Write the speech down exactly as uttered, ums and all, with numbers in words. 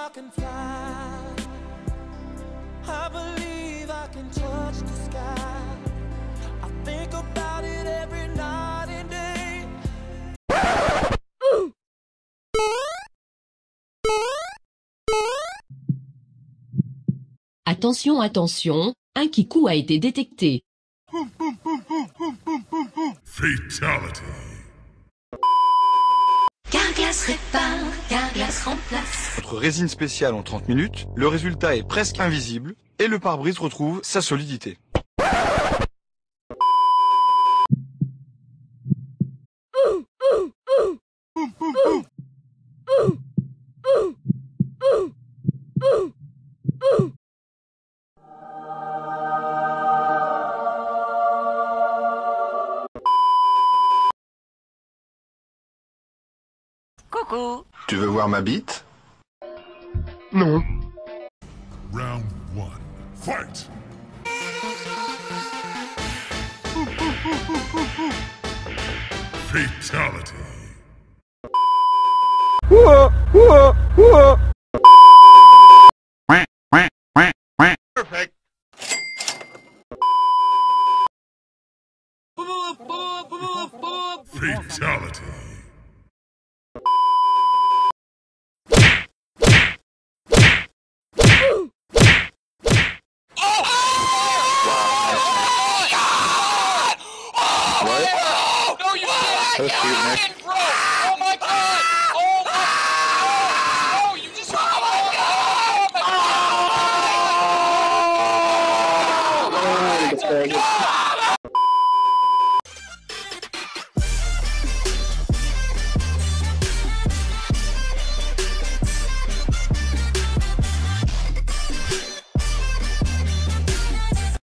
I can fly. I believe I can touch the sky. I think about it every night and day. Attention, attention, un kikou a été détecté. Fatality. Carglass répare, Carglass remplace. Notre résine spéciale en trente minutes, le résultat est presque invisible et le pare-brise retrouve sa solidité. Coucou. Tu veux voir ma bite? Non. Round one. Fight! Fatality. Ouah, ouah, ouah. Perfect. Fatality. That was cute, Nick.